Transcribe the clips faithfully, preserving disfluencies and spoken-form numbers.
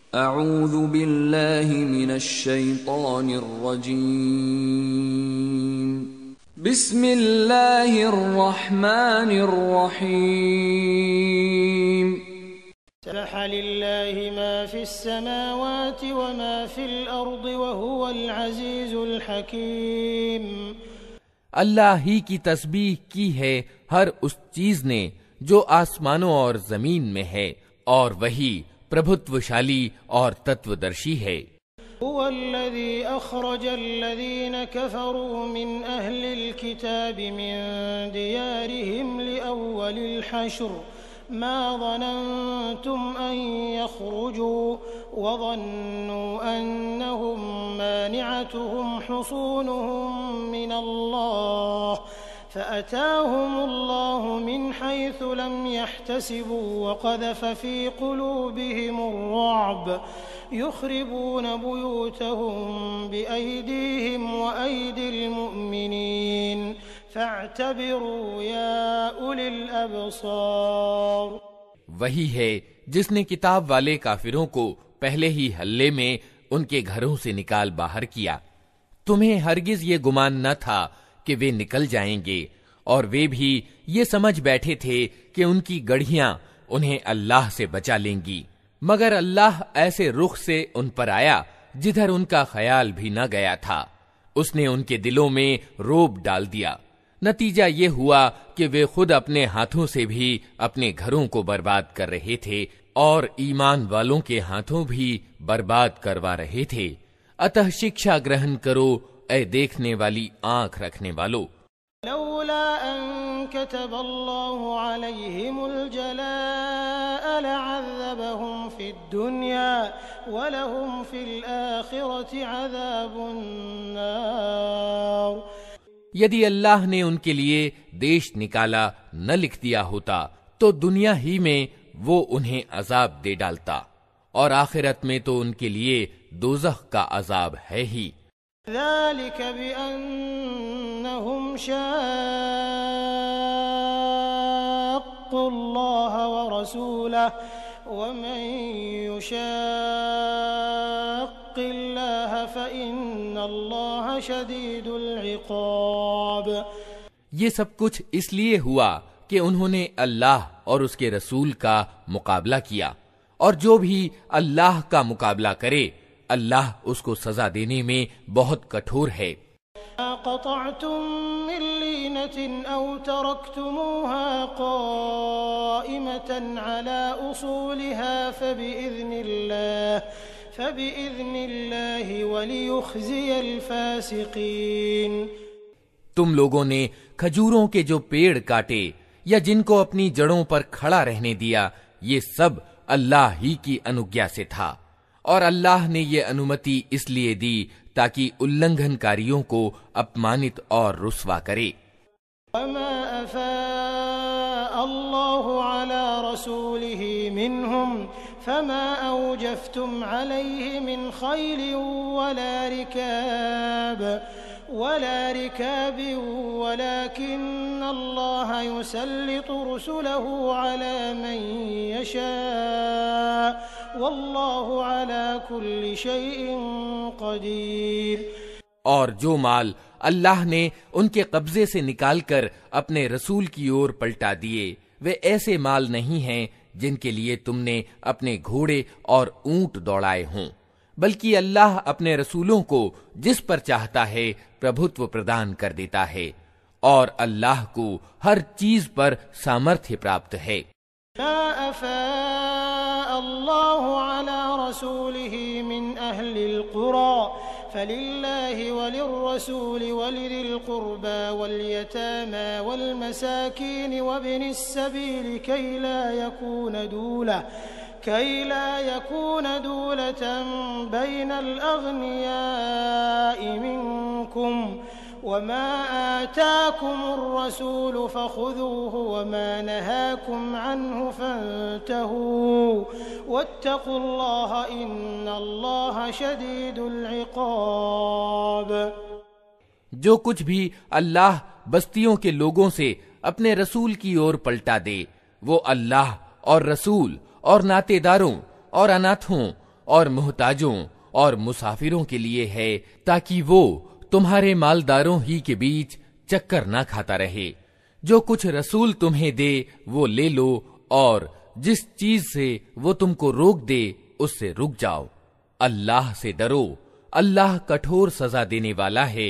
اعوذ باللہ من الشیطان الرجیم بسم اللہ الرحمن الرحیم سبح للہ ما فی السماوات وما فی الارض وهو العزیز الحکیم۔ اللہ ہی کی تسبیح کی ہے ہر اس چیز نے جو آسمانوں اور زمین میں ہے، اور وہی پربھتوشالی اور تتودرشی ہے۔ هو الذي اخرج الذين كفروا من اهل الكتاب من ديارهم لاول الحشر ما ظننتم ان يخرجوا وظنوا انهم مانعتهم حصونهم من الله فأتاهم الله من حيث لم يحتسبوا وقذف في قلوبهم الرعب يخربون بيوتهم بأيديهم وأيدي المؤمنين فاعتبروا يا أولي الأبصار۔ وہی ہے جس نے کتاب والے کافروں کو پہلے ہی حلے میں ان کے گھروں سے نکال باہر کیا۔ تمہیں ہرگز یہ گمان نہ تھا کہ وہ نکل جائیں گے، اور وہ بھی یہ سمجھ بیٹھے تھے کہ ان کی گڑھیاں انہیں اللہ سے بچا لیں گی، مگر اللہ ایسے رخ سے ان پر آیا جدھر ان کا خیال بھی نہ گیا تھا۔ اس نے ان کے دلوں میں روب ڈال دیا، نتیجہ یہ ہوا کہ وہ خود اپنے ہاتھوں سے بھی اپنے گھروں کو برباد کر رہے تھے اور ایمان والوں کے ہاتھوں بھی برباد کروا رہے تھے۔ اتہ شکشا گرہن کرو اے دیکھنے والی آنکھ رکھنے والو۔ لولا ان كتب الله عليهم الجلاء لعذبهم في الدنيا ولهم في الآخرة عذاب النار۔ یدی اللہ نے ان کے لیے دیش نکالا نہ لکھ دیا ہوتا تو دنیا ہی میں وہ انہیں عذاب دے ڈالتا، اور آخرت میں تو ان کے لیے دوزخ کا عذاب ہے ہی۔ ذلك بأنهم شاقوا الله ورسوله ومن يشاق الله فإن الله شديد العقاب۔ یہ سب کچھ اس لیے ہوا کہ انہوں نے اللہ اور اس کے رسول کا مقابلہ کیا، اور جو بھی اللہ کا مقابلہ کرے اللہ اس کو سزا دینے میں بہت کٹھور ہے۔ قطعتم من لینة او ترکتموها قائمة على اصولها فبإذن الله فبإذن الله وليخزي الفاسقين۔ تم لوگوں نے کھجوروں کے جو پیڑ کاٹے یا جن کو اپنی جڑوں پر کھڑا رہنے دیا، یہ سب اللہ ہی کی انوگیا سے تھا، اور اللہ نے یہ انومتی اس لیے دی تاکہ النگھن کاریوں کو اپمانت اور رسوا کرے۔ وما افاء اللہ علی رسولہ منہم فما اوجفتم علیہ من خیل ولا رکاب ولا ركاب ولكن الله يسلط رسله على من يشاء والله على كل شيء قدير۔ اور جو مال اللہ نے ان کے قبضے سے نکال کر اپنے رسول کی اور پلٹا دیے، وہ ایسے مال نہیں ہیں جن کے لیے تم نے اپنے گھوڑے اور اونٹ دوڑائے ہوں، بلکہ اللہ اپنے رسولوں کو جس پر چاہتا ہے پربھتو پردان کر دیتا ہے، اور اللہ کو ہر چیز پر سامرتھیہ پراپت ہے۔ ما افاء اللہ علی رسولہ من اہل القرى فللہ وللرسول ولذی القربى والیتامى والمساکین وابن السبیل کی لا یکون دولہ كي لا يكون دولة بين الأغنياء منكم وما آتاكم الرسول فخذوه وما نهاكم عنه فانتهوا واتقوا الله إن الله شديد العقاب۔ جو کچھ بھی اللہ بستیوں کے لوگوں سے اپنے رسول کی اور پلٹا دے، وہ اللہ اور رسول اور ناطے داروں اور اناتھوں اور محتاجوں اور مسافروں کے لیے ہے تاکہ وہ تمہارے مالداروں ہی کے بیچ چکر نہ کھاتا رہے۔ جو کچھ رسول تمہیں دے وہ لے لو، اور جس چیز سے وہ تم کو روک دے اس سے رک جاؤ۔ اللہ سے ڈرو، اللہ کٹھور سزا دینے والا ہے۔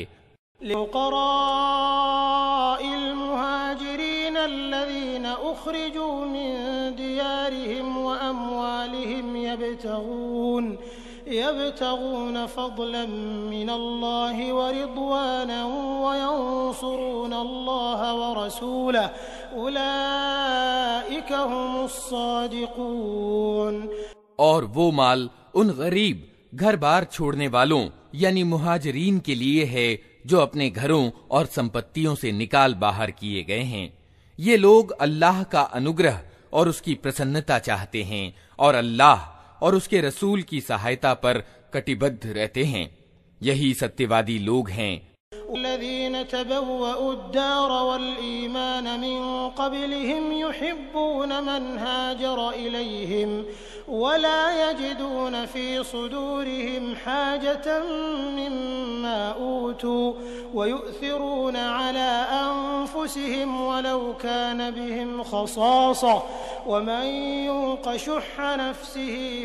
للفقراء المهاجرين الذين أخرجوا من ديارهم وأموالهم يبتغون يبتغون فضلا من الله ورضوانا وينصرون الله ورسوله أولئك هم الصادقون۔ اور وہ مال ان غریب گھر بار چھوڑنے والوں یعنی مہاجرین کے لیے ہے جو اپنے گھروں اور سمپتیوں سے نکال باہر کیے گئے ہیں۔ یہ لوگ اللہ کا انوگرہ اور اس کی پرسنتا چاہتے ہیں اور اللہ اور اس کے رسول کی سہایتا پر کٹیبدھ رہتے ہیں، یہی ستیوادی لوگ ہیں۔ الذين تبوأوا الدار والإيمان من قبلهم يحبون من هاجر إليهم ولا يجدون في صدورهم حاجة مما أوتوا ويؤثرون على أنفسهم ولو كان بهم خصاصة ومن يوق شح نفسه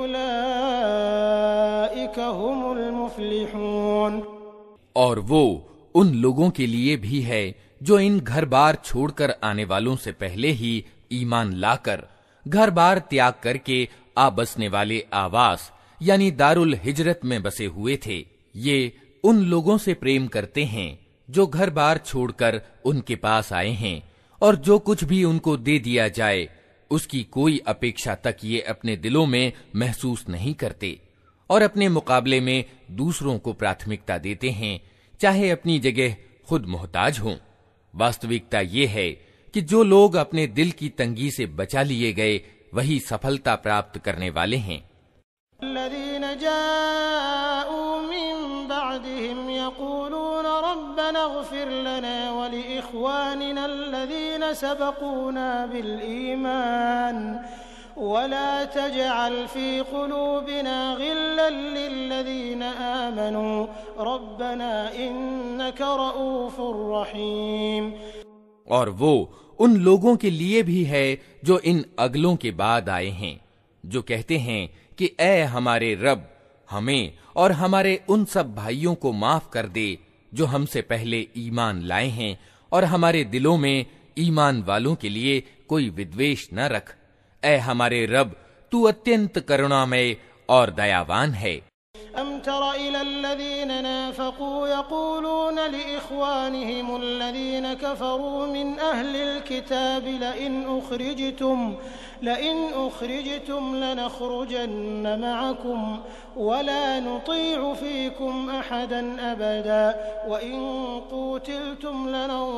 فأولئك هم المفلحون۔ اور وہ ان لوگوں کے لیے بھی ہے جو ان گھر بار چھوڑ کر آنے والوں سے پہلے ہی ایمان لا کر گھر بار تیاگ کر کے آ بسنے والے آواس یعنی دار الہجرت میں بسے ہوئے تھے۔ یہ ان لوگوں سے پریم کرتے ہیں جو گھر بار چھوڑ کر ان کے پاس آئے ہیں، اور جو کچھ بھی ان کو دے دیا جائے اس کی کوئی اپیکشا تک یہ اپنے دلوں میں محسوس نہیں کرتے، اور اپنے مقابلے میں دوسروں کو پراتھمکتا دیتے ہیں چاہے اپنی جگہ خود محتاج ہوں۔ واستوکتا یہ ہے کہ جو لوگ اپنے دل کی تنگی سے بچا لیے گئے وہی سفلتا پراپت کرنے والے ہیں۔ الذين جاءوا من بعدهم يقولون ربنا اغفر لنا ولإخواننا الذين سبقونا بالإيمان ولا تجعل في قلوبنا غلا للذين آمنوا ربنا إنك رؤوف رحيم۔ اور وہ ان لوگوں کے لیے بھی ہے جو ان اگلوں کے بعد آئے ہیں، جو کہتے ہیں کہ اے ہمارے رب، ہمیں اور ہمارے ان سب بھائیوں کو معاف کر دے جو ہم سے پہلے ایمان لائے ہیں، اور ہمارے دلوں میں ایمان والوں کے لیے کوئی ودویش نہ رکھ۔ اے ہمارے رب، تو اتنت کرونامے اور دیاوان ہے۔ أم تر إلى الذين نافقوا يقولون لإخوانهم الذين كفروا من أهل الكتاب لئن أخرجتم لئن أخرجتم لنخرجن معكم ولا نطيع فيكم أحدا أبدا وإن قوتلتم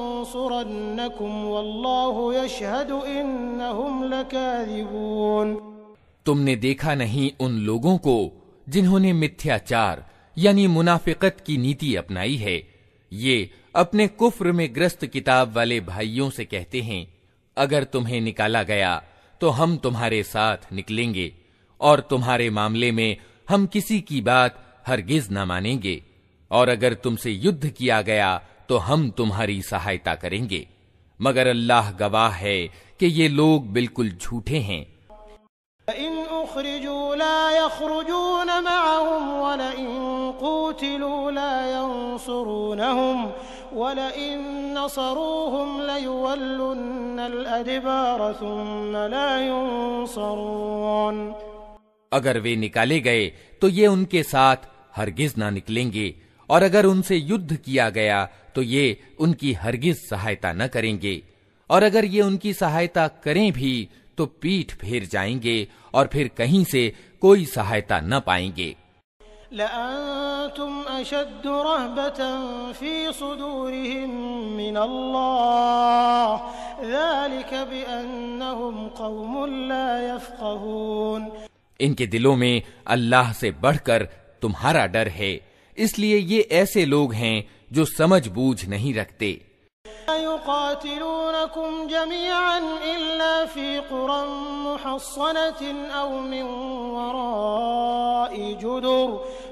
لننصرنكم والله يشهد إنهم لكاذبون۔ تم نے دیکھا نہیں ان لوگوں کو جنہوں نے متھیاچار یعنی منافقت کی نیتی اپنائی ہے؟ یہ اپنے کفر میں گرست کتاب والے بھائیوں سے کہتے ہیں اگر تمہیں نکالا گیا تو ہم تمہارے ساتھ نکلیں گے، اور تمہارے معاملے میں ہم کسی کی بات ہرگز نہ مانیں گے، اور اگر تم سے یدھ کیا گیا تو ہم تمہاری سہایتا کریں گے، مگر اللہ گواہ ہے کہ یہ لوگ بالکل جھوٹے ہیں۔ فإن أخرجوا لا يخرجون معهم ولئن قوتلوا لا ينصرونهم ولئن نصروهم ليولن الأدبار ثم لا ينصرون۔ اگر وہ نکالے گئے تو یہ ان کے ساتھ ہرگز نہ نکلیں گے، اور اگر ان سے یدھ کیا گیا تو یہ ان کی ہرگز سہایتا نہ کریں گے، اور اگر یہ ان کی سہایتا کریں بھی تو پیٹھ پھیر جائیں گے اور پھر کہیں سے کوئی سہایتا نہ پائیں گے۔ لأنتم أشد رهبة في صدورهم من الله ذلك بأنهم قوم لا يفقهون۔ ان کے دلوں میں اللہ سے بڑھ کر تمہارا ڈر ہے، اس لیے یہ ایسے لوگ ہیں جو سمجھ بوجھ نہیں رکھتے۔ يقاتلونكم جميعا إلا في قرى محصنة أو من وراء الزبر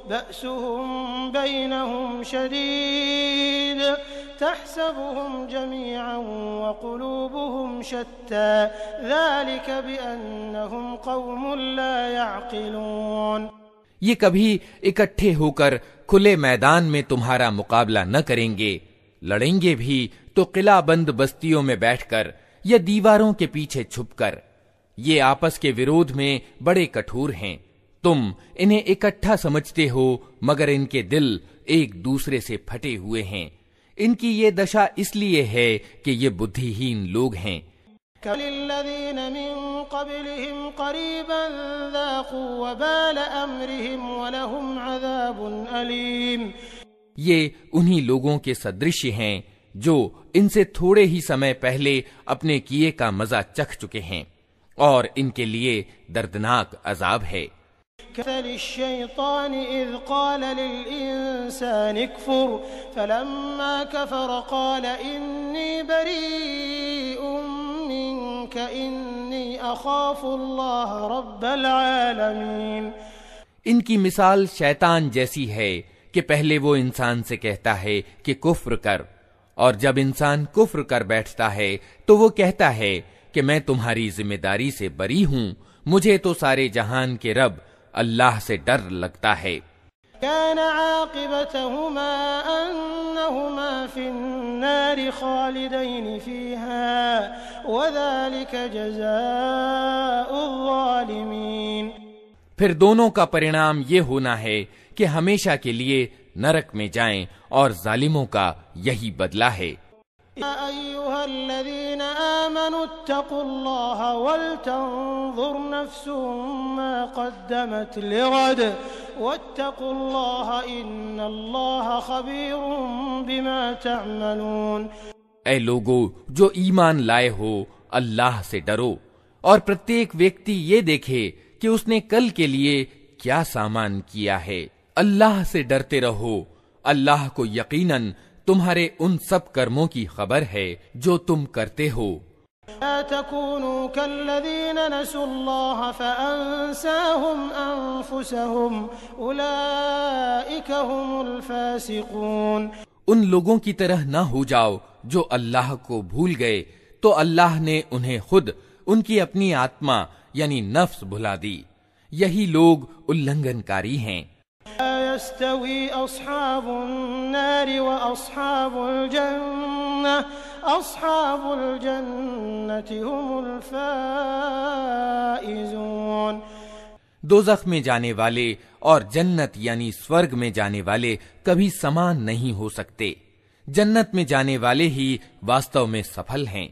بأسهم بينهم شديد تحسبهم جميعا وقلوبهم شتى ذلك بأنهم قوم لا يعقلون۔ یہ کبھی اکٹھے ہو کر کھلے میدان میں تمہارا مقابلہ نہ کریں گے، لڑیں گے بھی تو قلعہ بند بستیوں میں بیٹھ کر یا دیواروں کے پیچھے چھپ کر۔ یہ آپس کے ورودھ میں بڑے کٹھور ہیں، تم انہیں اکٹھا سمجھتے ہو مگر ان کے دل ایک دوسرے سے پھٹے ہوئے ہیں۔ ان کی یہ دشا اس لیے ہے کہ یہ بدھی ہین لوگ ہیں۔ كَالَّذِينَ مِن قَبْلِهِمْ قَرِيبًا ذَاقُوا وَبَالَ أَمْرِهِمْ وَلَهُمْ عَذَابٌ أَلِيمٌ۔ یہ انہی لوگوں کے سدرش ہیں جو ان سے تھوڑے ہی سمے پہلے اپنے کیے کا مزہ چکھ چکے ہیں اور ان کے لیے دردناک عذاب ہے۔ كمثل الشيطان إذ قال للإنسان اكفر فلما كفر قال إني بريء منك إني أخاف الله رب العالمين۔ ان کی مثال شیطان جیسی ہے کہ پہلے وہ انسان سے کہتا ہے کہ کفر کر، اور جب انسان کفر کر بیٹھتا ہے تو وہ کہتا ہے کہ میں تمہاری ذمہ داری سے بری ہوں، مجھے تو سارے جہان کے رب اللہ سے ڈر لگتا ہے۔ كان عاقبتهما أنهما في النار خالدين فيها وذلك جزاء الظالمين۔ پھر دونوں کا پرینام یہ ہونا ہے کہ ہمیشہ کے لیے نرک میں جائیں اور ظالموں کا یہی بدلہ ہے۔ يا أيها الذين آمنوا اتقوا الله ولتنظر نفس ما قدمت لغد واتقوا الله إن الله خبير بما تعملون۔ اے لوگو جو ایمان لائے ہو، اللہ سے ڈرو اور پرتیک ویکتی یہ دیکھے کہ اس نے کل کے لیے کیا سامان کیا ہے۔ اللہ سے ڈرتے رہو، اللہ کو یقیناً تمہارے ان سب کرموں کی خبر ہے جو تم کرتے ہو۔ لا تكونوا كالذين نسوا الله فأنساهم أنفسهم أولئك هم الفاسقون۔ ان لوگوں کی طرح نہ ہو جاؤ جو اللہ کو بھول گئے تو اللہ نے انہیں خود ان کی اپنی آتما یعنی نفس بھلا دی، یہی لوگ النگھن کاری ہیں۔ لا يستوي أصحاب النار وأصحاب الجنة أصحاب الجنة هم الفائزون۔ دوزخ میں جانے والے اور جنت یعنی سورگ میں جانے والے کبھی سمان نہیں ہو سکتے، جنت میں جانے والے ہی واستو میں سفل ہیں۔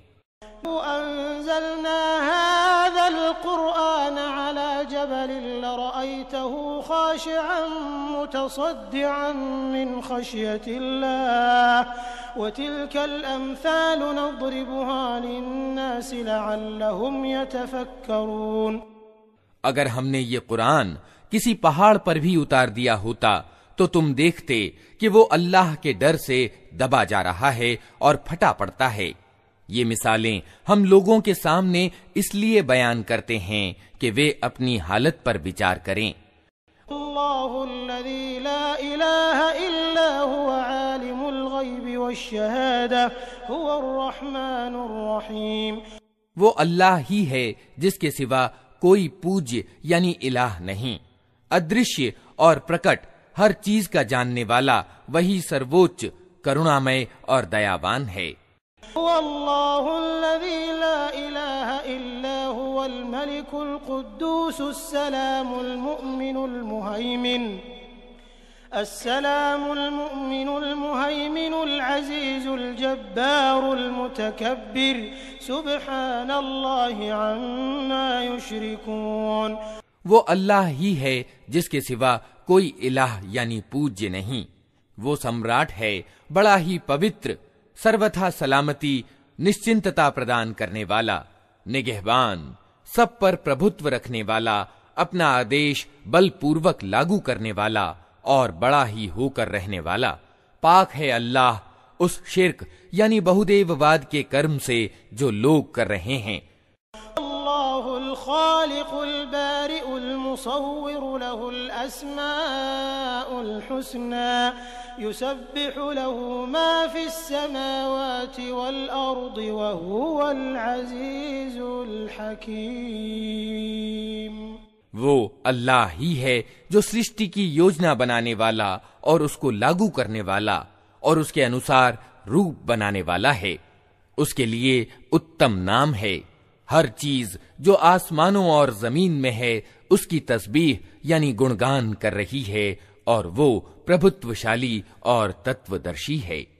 أنزلنا هذا القرآن على جبل لرأيته خاشعا متصدعا من خشية الله وتلك الأمثال نضربها للناس لعلهم يتفكرون۔ اگر ہم نے یہ قرآن کسی پہاڑ پر بھی اتار دیا ہوتا تو تم دیکھتے کہ وہ اللہ کے ڈر سے دبا جا رہا ہے اور پھٹا پڑتا ہے۔ یہ مثالیں ہم لوگوں کے سامنے اس لیے بیان کرتے ہیں کہ وہ اپنی حالت پر وچار کریں۔ اللہ الذی لا الہ الا هو عالم الغیب والشہادہ هو الرحمن الرحیم۔ وہ اللہ ہی ہے جس کے سوا کوئی پوجیہ یعنی الہ نہیں، ادرشیہ اور پرکٹ ہر چیز کا جاننے والا وہی سرووچ کرونامے اور دیاوان ہے۔ هو اللہ الذی لا الہ الا هو الملک القدوس السلام المؤمن المہیمن السلام المؤمن المهيمن العزيز الجبار المتكبر سبحان الله عما يشركون۔ وہ اللہ ہی ہے جس کے سوا کوئی الہ یعنی پوجیہ نہیں، وہ سمراٹ ہے بڑا ہی پوتر، سروتھا سلامتی نشچنتتا پردان کرنے والا، نگہبان، سب پر پربھتو رکھنے والا، اپنا آدیش بل پوروک لاگو کرنے والا اور بڑا ہی ہو کر رہنے والا۔ پاک ہے اللہ اس شرک یعنی بہودیو واد کے کرم سے جو لوگ کر رہے ہیں۔ اللہ الخالق البارئ الم يصور له الأسماء الحسنى يسبح له ما في السماوات والأرض وهو العزيز الحكيم۔ وہ اللہ ہی ہے جو سرشٹی کی یوجنا بنانے والا اور اس کو لاگو کرنے والا اور اس کے انوسار روپ بنانے والا ہے۔ اس کے لیے اتم نام ہے۔ ہر چیز جو آسمانوں اور زمین میں ہے اس کی تسبیح یعنی گنگان کر رہی ہے، اور وہ پربھتوشالی اور تتودرشی ہے۔